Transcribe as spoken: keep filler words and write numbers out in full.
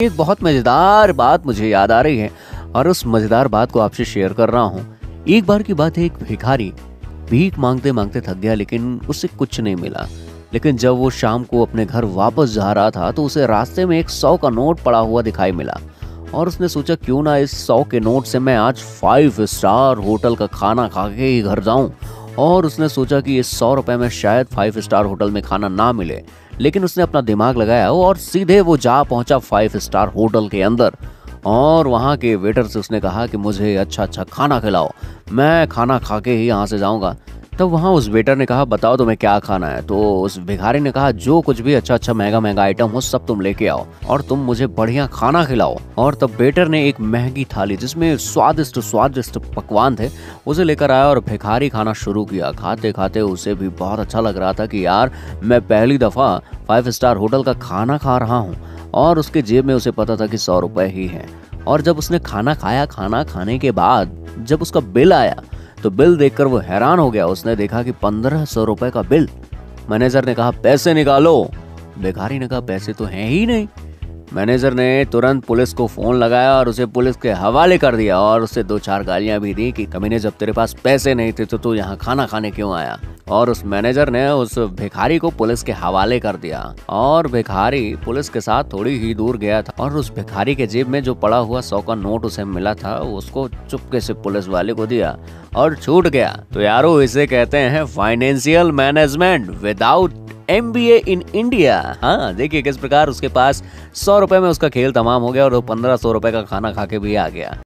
एक बहुत मजेदार बात मुझे याद आ रही है और उस मजेदार बात को आपसे शेयर कर रहा हूँ। एक बार की बात है, एक भिखारी भीख मांगते मांगते थक गया, लेकिन उसे कुछ नहीं मिला। लेकिन जब वो शाम को अपने घर वापस जा रहा था तो उसे रास्ते में एक सौ का नोट पड़ा हुआ दिखाई मिला और उसने सोचा क्यों ना इस सौ के नोट से मैं आज फाइव स्टार होटल का खाना खा के ही घर जाऊं। और उसने सोचा कि इस सौ रुपए में शायद फाइव स्टार होटल में खाना ना मिले, लेकिन उसने अपना दिमाग लगाया और सीधे वो जा पहुंचा फाइव स्टार होटल के अंदर और वहाँ के वेटर से उसने कहा कि मुझे अच्छा अच्छा खाना खिलाओ, मैं खाना खा के ही यहाँ से जाऊँगा। तब वहाँ उस वेटर ने कहा बताओ तुम्हें क्या खाना है। तो उस भिखारी ने कहा जो कुछ भी अच्छा अच्छा महंगा महंगा आइटम हो सब तुम लेके आओ और तुम मुझे बढ़िया खाना खिलाओ। और तब वेटर ने एक महंगी थाली जिसमें स्वादिष्ट स्वादिष्ट पकवान थे उसे लेकर आया और भिखारी खाना शुरू किया। खाते खाते उसे भी बहुत अच्छा लग रहा था कि यार मैं पहली दफा फाइव स्टार होटल का खाना खा रहा हूँ। और उसके जेब में उसे पता था कि सौ रुपए ही है। और जब उसने खाना खाया, खाना खाने के बाद जब उसका बिल आया तो बिल देखकर वो हैरान हो गया। उसने देखा कि पंद्रह सौ रुपए का बिल। मैनेजर ने कहा पैसे निकालो। भिखारी ने कहा पैसे तो हैं ही नहीं। मैनेजर ने तुरंत पुलिस को फोन लगाया और उसे पुलिस के हवाले कर दिया और उसे दो चार गालियां भी दी कि कमीने जब तेरे पास पैसे नहीं थे तो तू यहाँ खाना खाने क्यों आया। और उस मैनेजर ने उस भिखारी को पुलिस के हवाले कर दिया और भिखारी पुलिस के साथ थोड़ी ही दूर गया था और उस भिखारी के जेब में जो पड़ा हुआ सौ का नोट उसे मिला था उसको चुपके से पुलिस वाले को दिया और छूट गया। तो यारो इसे कहते हैं financial management without M B A in India. हाँ देखिए किस प्रकार उसके पास सौ रुपए में उसका खेल तमाम हो गया और वो पंद्रह सौ रुपए का खाना खा के भी आ गया।